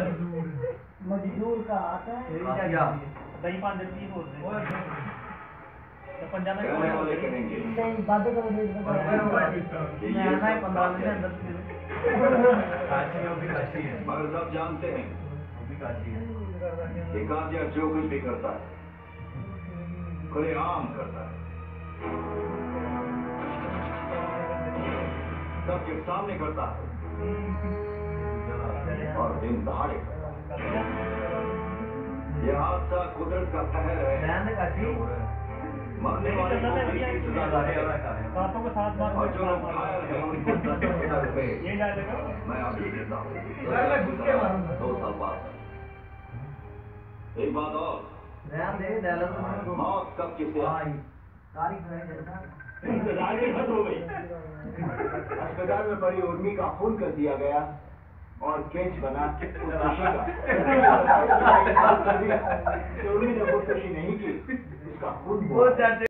मजदूर का आता है दही 5 रुपये बोल रहे तो पंजाब में नहीं बात करो मैं आना है 15 मिनट अंदर काशी है मगर सब जानते हैं काशी है कि काजिया जो कुछ भी करता है खुलेआम करता है, सबके सामने करता है और दिन दहाड़े करता है। यह हादसा कुदरत का कहर है। मरने वाले को की सजा और जो लोग घायल हैं उनको 10,000 रुपए मैं अभी देता हूँ 2 साल बाद। एक बात और, मौत कब किसे अस्पताल में पड़ी उर्मी का खून कर दिया गया और केच बना उर्मी ने खुदकुशी नहीं की, उसका खून